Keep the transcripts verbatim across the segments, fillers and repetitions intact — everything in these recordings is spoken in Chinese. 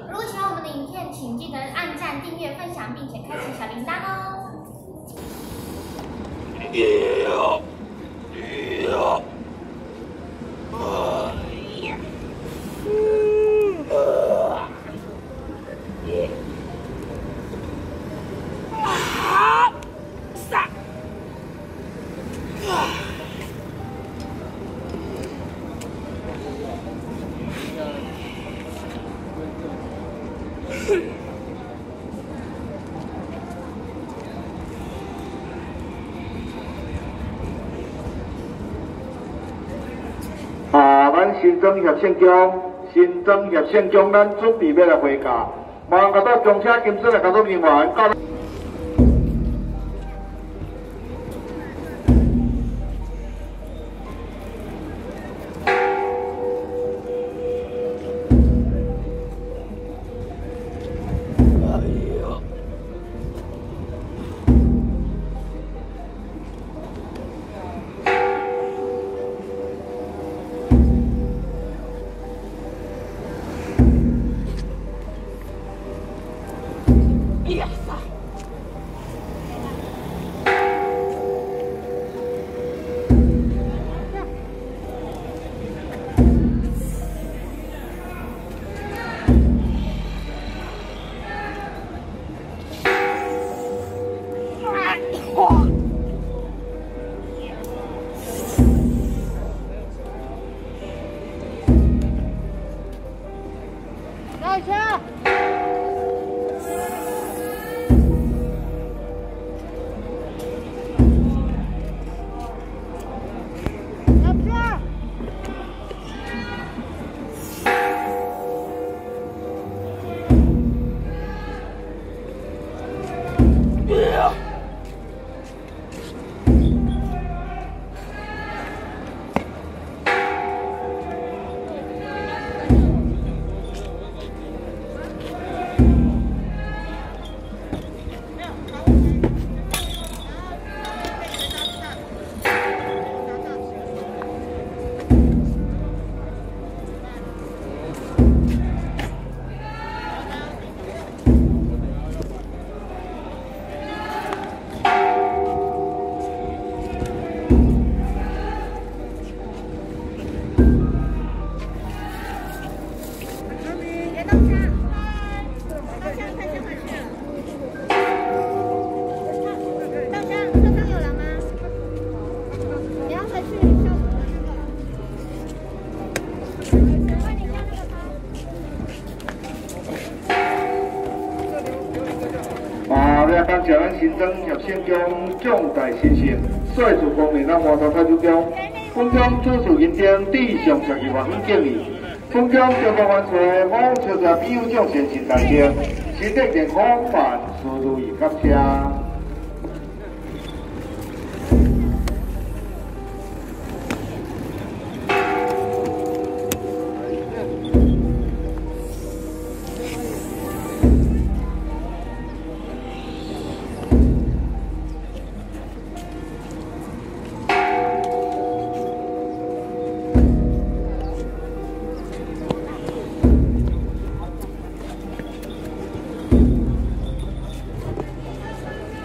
如果喜欢我们的影片，请记得按赞、订阅、分享，并且开启小铃铛哦。 也要，也要，啊呀，呃，也，啊，三，啊。 啊，咱新庄叶县乡，新庄叶县乡，咱准备要来回家，麻烦到中车金水的工作人员到。 上车！上车！ 啊，要感谢咱新庄叶县乡重大新生，帅主方面咱华山太子中，本乡主事认定地上十二万分敬意，本乡交通完善，某车车比有奖先进大众，身体健康万事如意，感谢。 上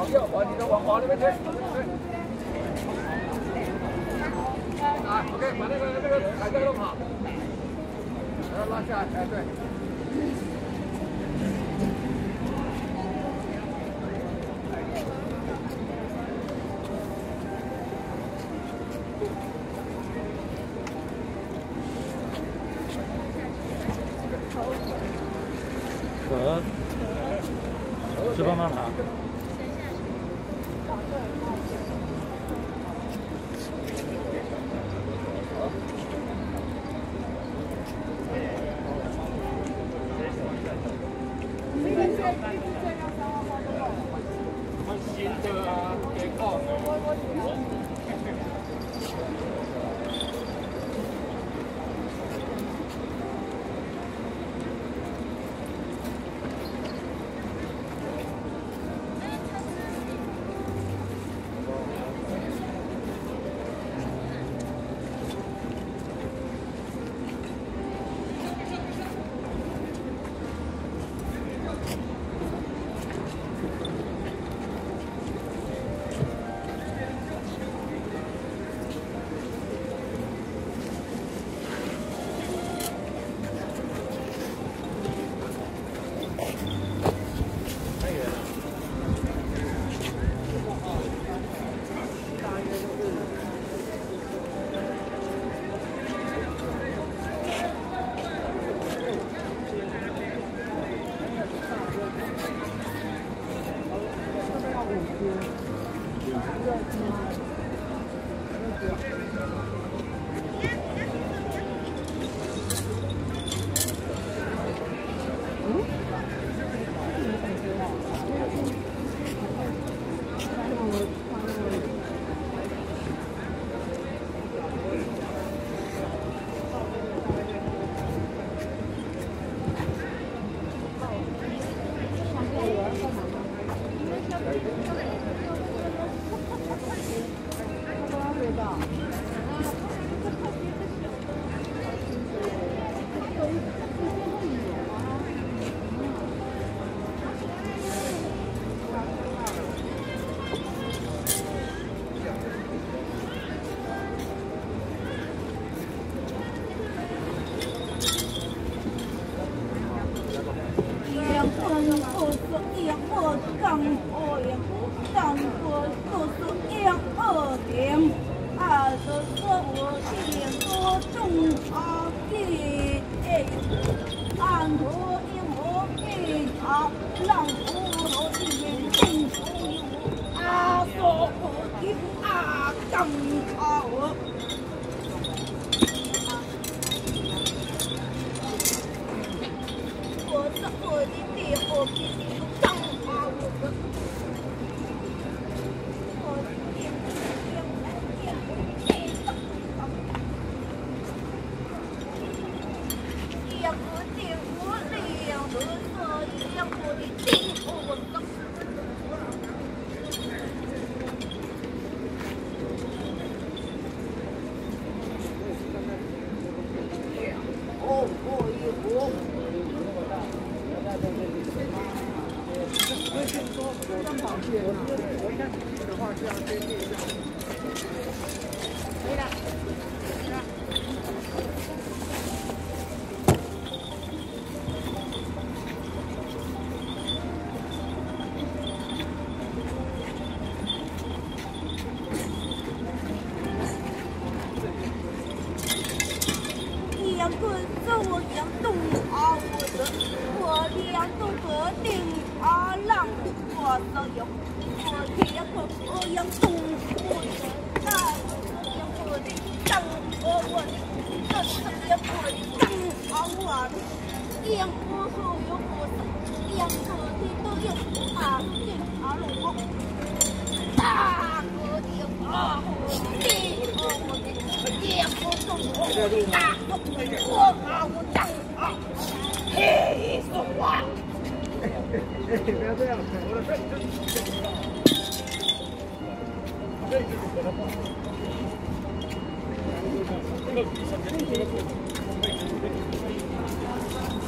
往右，往你的往往那边推，对。啊 ，OK， 把那个那个海带弄好，然后拉下来，哎，对。 可，是帮忙拿。 新的啊，给靠。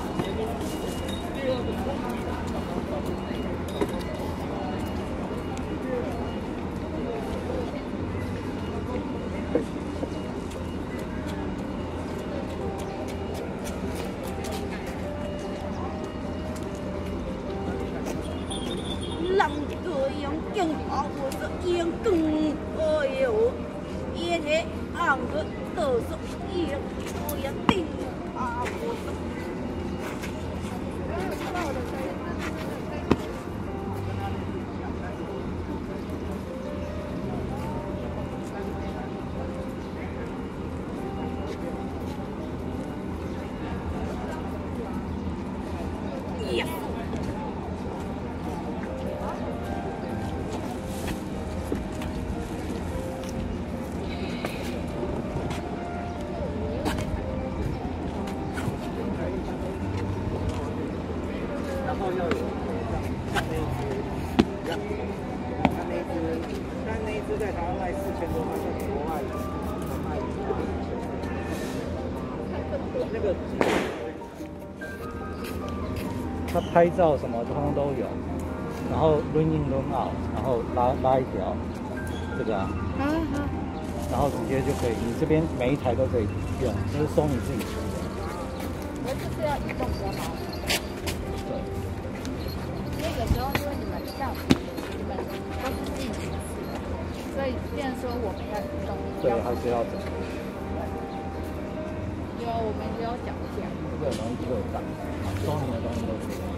第阳更啊，我是阳更，哎呦，爷爷俺们都是阳，我阳定啊，我是。 它拍照什么通通都有，然后轮in轮out，然后拉拉一条，这个啊， 好好， 然后直接就可以，你这边每一台都可以用，就是收你自己。 我就是要移动比较好。 对。 因为有时候因为你们像你们都是自己形式的，所以变成说我们要移动。 对，还是要走。 有，我们也有脚架。 这个容易退档，收你的东西都可以。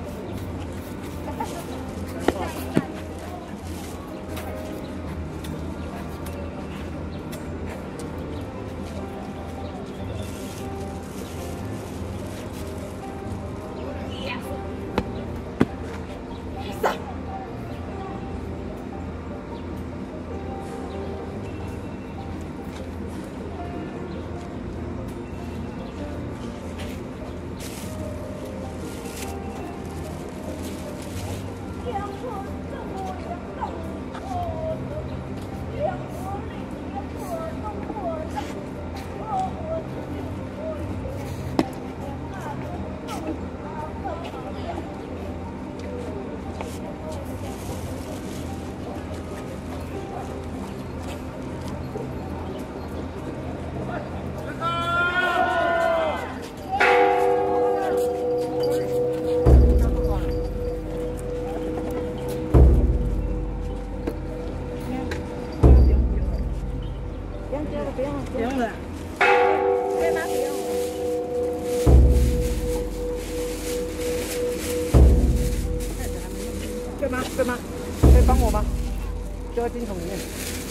对吗？可以帮我吗？丢在金桶里面。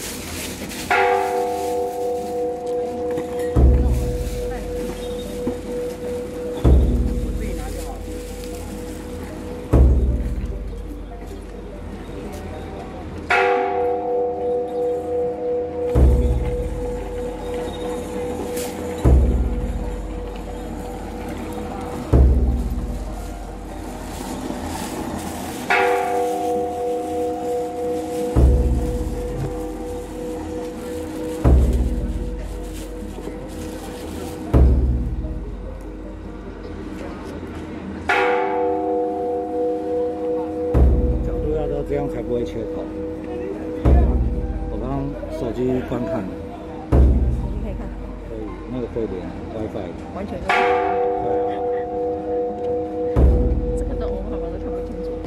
我自己拿就好。 这样才不会切口。我刚刚手机观看， 你可以看， 可以，那个会连 WiFi， 完全都对啊。 这个的我们好像都看不清楚。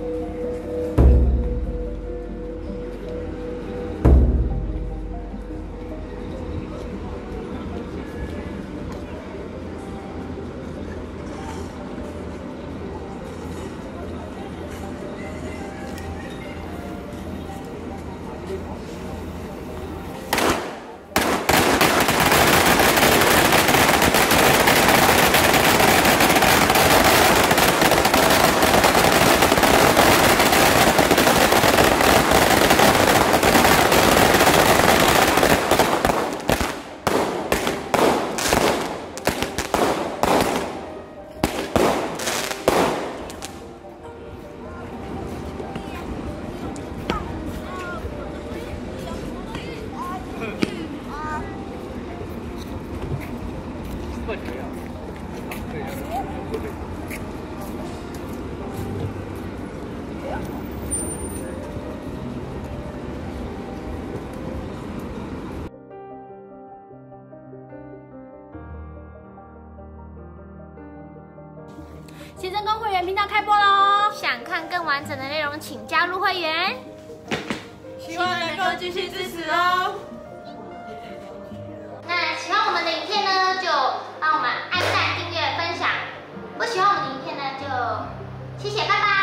新增宫会员频道开播喽！想看更完整的内容，请加入会员。 希望能够继续支持哦。 那喜欢我们的影片呢，就帮我们按赞、订阅、分享；不喜欢我们的影片呢，就谢谢，拜拜。